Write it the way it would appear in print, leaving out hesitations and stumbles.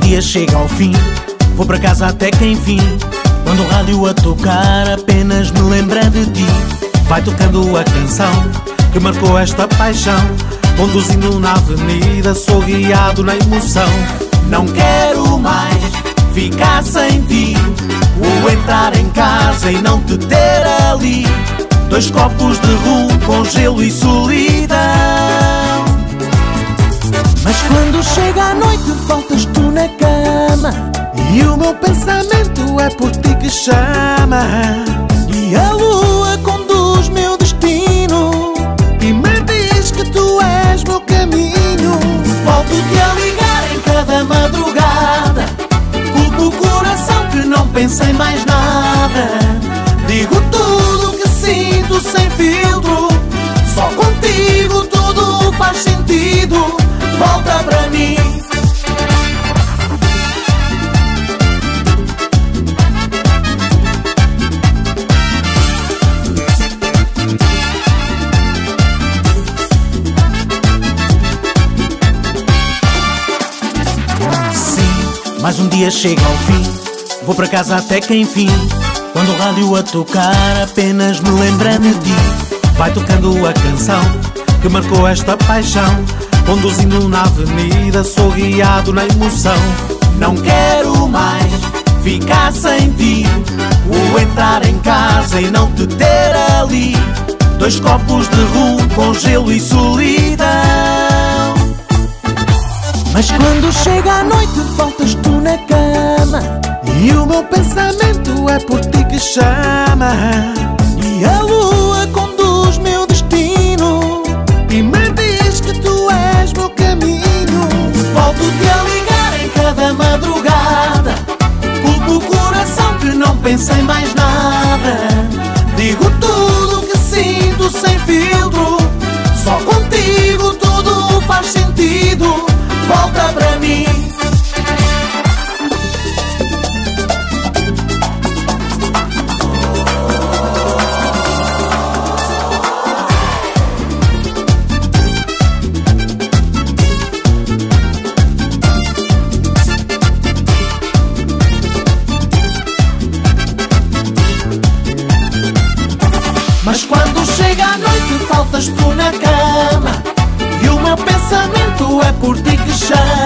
dia chega ao fim, vou para casa até que enfim. Quando o rádio a tocar apenas me lembra de ti. Vai tocando a canção que marcou esta paixão. Conduzindo na avenida, sou guiado na emoção. Não quero mais ficar sem ti, ou entrar em casa e não te ter ali. 2 copos de rum com gelo e solidão. Mas quando chega a noite faltas tu na cama, e o meu pensamento é por ti que chama. E a lua conduz meu destino e me diz que tu és meu caminho. Volto-te a ligar em cada madrugada, culpo o coração que não pensa em mais nada. Digo tudo o que sinto sem filtro, só contigo tudo faz sentido. Volta para mim. Sim, mais um dia chega ao fim, vou para casa até que enfim. Quando o rádio a tocar apenas me lembra de ti. Vai tocando a canção que marcou esta paixão. Conduzindo na avenida, sou guiado na emoção. Não quero mais ficar sem ti, ou entrar em casa e não te ter ali. 2 copos de rum com gelo e solidão. Mas quando chega a noite faltas tu na cama, e o meu pensamento é por ti que chama. E a lua conduz meu destino e me diz que tu és meu caminho. Volto-te a ligar em cada madrugada, culpo o coração que não pensa em mais nada. Digo tudo o que sinto sem filtro, só contigo tudo faz sentido. Volta para mim. Mas quando chega a noite faltas tu na cama, e o meu pensamento é por ti que chama.